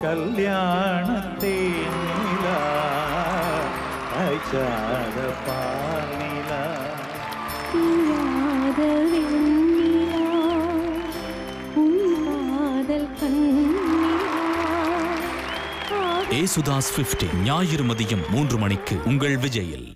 கல்யாணத்தே நிலா காய்ச்சாத பாலிலா Yesudas 50 ஞாயிறு மதியம் 3 மணிக்கு உங்கள் விஜயில்.